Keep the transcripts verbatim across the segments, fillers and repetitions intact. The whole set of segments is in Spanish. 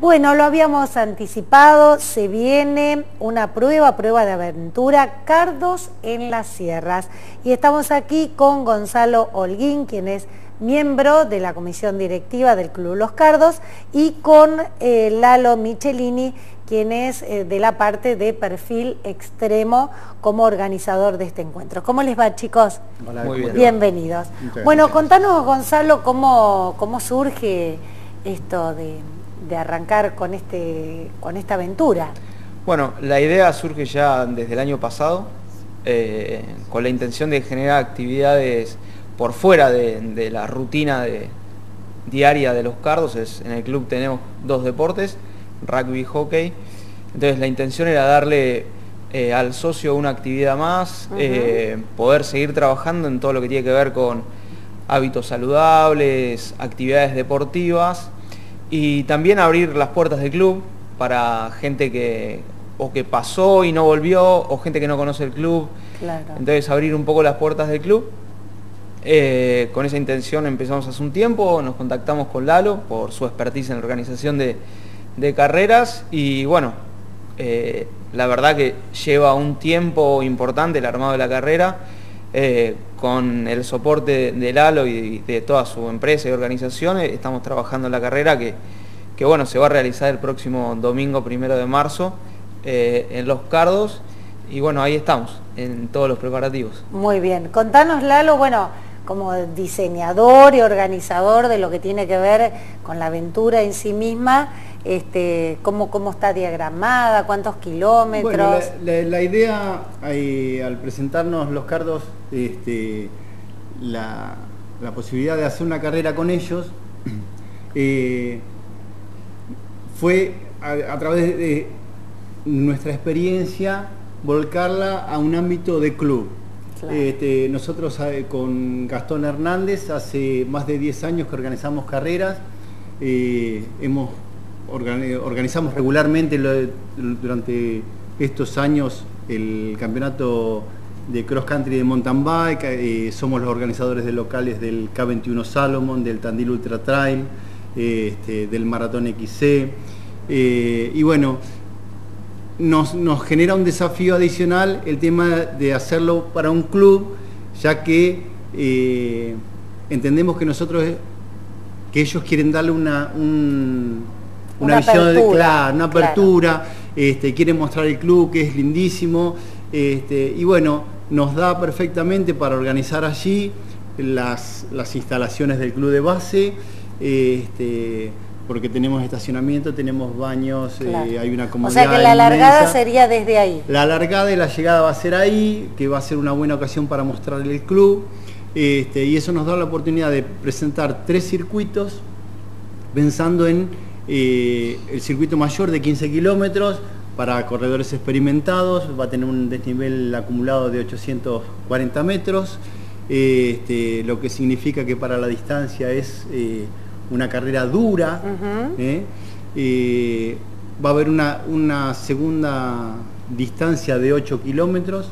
Bueno, lo habíamos anticipado, se viene una prueba, prueba de aventura, Cardos en las Sierras. Y estamos aquí con Gonzalo Holguín, quien es miembro de la comisión directiva del Club Los Cardos, y con eh, Lalo Michelini, quien es eh, de la parte de Perfil Extremo como organizador de este encuentro. ¿Cómo les va, chicos? Hola, muy bien. Bienvenidos. Muchas bueno, gracias. contanos, Gonzalo, cómo, cómo surge esto de, de arrancar con, este, con esta aventura. Bueno, la idea surge ya desde el año pasado, eh, con la intención de generar actividades por fuera de, de la rutina de, diaria de Los Cardos. Es, en el club tenemos dos deportes, rugby y hockey. Entonces la intención era darle eh, al socio una actividad más, uh-huh. eh, poder seguir trabajando en todo lo que tiene que ver con hábitos saludables, actividades deportivas, y también abrir las puertas del club para gente que o que pasó y no volvió, o gente que no conoce el club. Claro. Entonces abrir un poco las puertas del club. Eh, con esa intención empezamos hace un tiempo, nos contactamos con Lalo por su expertise en la organización de, de carreras, y bueno, eh, la verdad que lleva un tiempo importante el armado de la carrera, eh, con el soporte de Lalo y de toda su empresa y organizaciones. Estamos trabajando en la carrera que, que bueno, se va a realizar el próximo domingo primero de marzo eh, en Los Cardos, y bueno, ahí estamos en todos los preparativos. Muy bien, contanos, Lalo, bueno, como diseñador y organizador de lo que tiene que ver con la aventura en sí misma, este, cómo, cómo está diagramada, cuántos kilómetros. Bueno, la, la, la idea, eh, al presentarnos Los Cardos, este, la, la posibilidad de hacer una carrera con ellos, eh, fue a, a través de nuestra experiencia volcarla a un ámbito de club. Claro. Este, nosotros eh, con Gastón Hernández hace más de diez años que organizamos carreras, eh, hemos, organi organizamos regularmente lo, durante estos años el campeonato de cross country de mountain bike, eh, somos los organizadores de locales del K veintiuno Salomon, del Tandil Ultra Trail, eh, este, del Maratón X C, eh, y bueno, Nos, nos genera un desafío adicional el tema de hacerlo para un club, ya que eh, entendemos que nosotros, que ellos quieren darle una, un, una, una visión apertura, de, claro, una apertura, claro. este, quieren mostrar el club, que es lindísimo, este, y bueno, nos da perfectamente para organizar allí las, las instalaciones del club de base, este, porque tenemos estacionamiento, tenemos baños, claro. eh, hay una comodidad. O sea que la largada inmensa. Sería desde ahí. La largada y la llegada va a ser ahí, que va a ser una buena ocasión para mostrarle el club, este, y eso nos da la oportunidad de presentar tres circuitos, pensando en eh, el circuito mayor de quince kilómetros para corredores experimentados, va a tener un desnivel acumulado de ochocientos cuarenta metros, este, lo que significa que para la distancia es Eh, una carrera dura, uh-huh. ¿eh? Eh, va a haber una, una segunda distancia de ocho kilómetros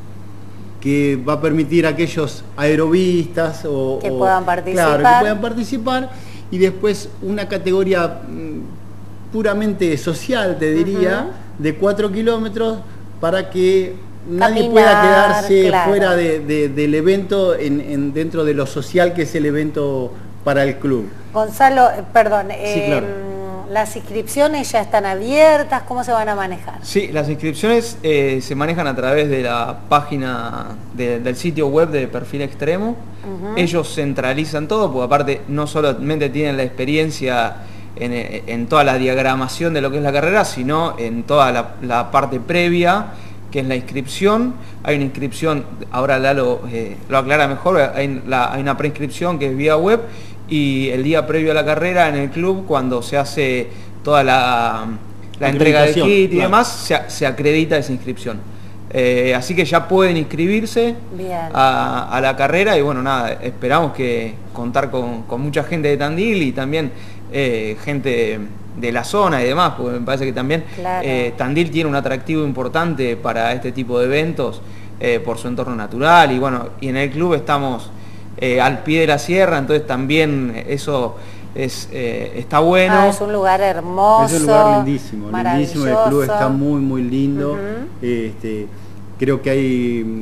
que va a permitir a aquellos aerobistas o, que, o, puedan participar. Claro, que puedan participar, y después una categoría mm, puramente social, te diría, uh-huh. de cuatro kilómetros, para que nadie Caminar, pueda quedarse claro. fuera de, de, del evento en, en, dentro de lo social que es el evento para el club. Gonzalo, perdón, sí, eh, claro. ¿las inscripciones ya están abiertas? ¿Cómo se van a manejar? Sí, las inscripciones eh, se manejan a través de la página de, del sitio web de Perfil Extremo. Uh-huh. Ellos centralizan todo, porque aparte no solamente tienen la experiencia en, en toda la diagramación de lo que es la carrera, sino en toda la, la parte previa, que es la inscripción. Hay una inscripción, ahora Lalo eh, lo aclara mejor, hay, la, hay una preinscripción que es vía web, y el día previo a la carrera en el club, cuando se hace toda la, la entrega de kit y claro. demás, se, se acredita esa inscripción. Eh, así que ya pueden inscribirse a, a la carrera, y bueno, nada, esperamos que contar con, con mucha gente de Tandil y también eh, gente de la zona y demás, porque me parece que también claro. eh, Tandil tiene un atractivo importante para este tipo de eventos eh, por su entorno natural, y bueno, y en el club estamos eh, al pie de la sierra, entonces también eso es, eh, está bueno. Ah, es un lugar hermoso. Es un lugar lindísimo, lindísimo, el club está muy muy lindo. Uh-huh. este, creo que hay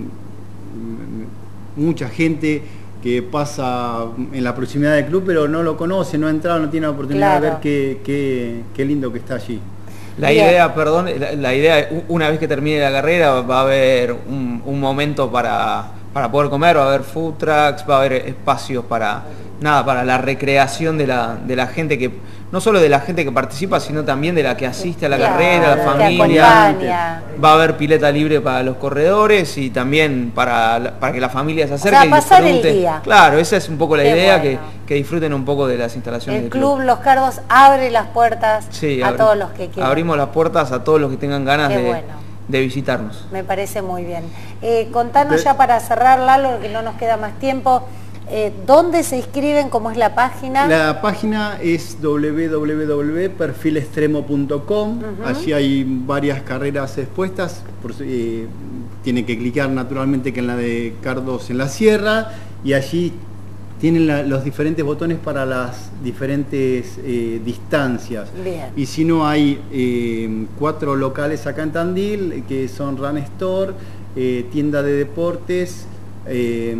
mucha gente que pasa en la proximidad del club, pero no lo conoce, no ha entrado, no tiene la oportunidad, claro, de ver qué, qué, qué lindo que está allí. La Bien. idea, perdón, la, la idea, una vez que termine la carrera va a haber un, un momento para, para poder comer, va a haber food trucks, va a haber espacios para, nada, para la recreación de la, de la gente que, no solo de la gente que participa, sino también de la que asiste a la claro, carrera, la familia. Va a haber pileta libre para los corredores y también para, para que la familia se acerque. O sea, pasar y disfrute. El día. Claro, esa es un poco la Qué idea, bueno. que, que disfruten un poco de las instalaciones el del club. club Los Cardos abre las puertas sí, a abri todos los que quieran. Abrimos las puertas a todos los que tengan ganas de, bueno. de visitarnos. Me parece muy bien. Eh, contanos de... ya para cerrar, Lalo, que no nos queda más tiempo. Eh, ¿Dónde se inscriben? ¿Cómo es la página? La página es doble u doble u doble u punto perfil extremo punto com. Uh-huh. Allí hay varias carreras expuestas. Por, eh, tiene que clicar naturalmente que en la de Cardos en la Sierra, y allí tienen la, los diferentes botones para las diferentes eh, distancias. Bien. Y si no, hay eh, cuatro locales acá en Tandil, que son Run Store, eh, tienda de deportes, eh,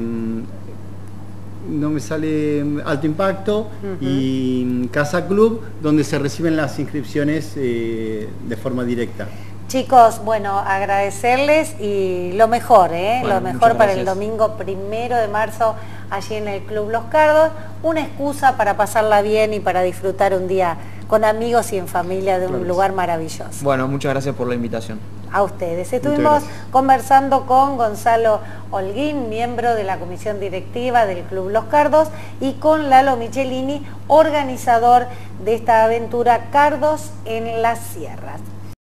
no me sale Alto Impacto, uh-huh, y Casa Club, donde se reciben las inscripciones eh, de forma directa. Chicos, bueno, agradecerles y lo mejor, ¿eh? Bueno, lo mejor para el domingo primero de marzo allí en el Club Los Cardos. Una excusa para pasarla bien y para disfrutar un día con amigos y en familia de un claro. lugar maravilloso. Bueno, muchas gracias por la invitación. A ustedes. Estuvimos conversando con Gonzalo Holguín, miembro de la comisión directiva del Club Los Cardos, y con Lalo Michelini, organizador de esta aventura Cardos en las Sierras.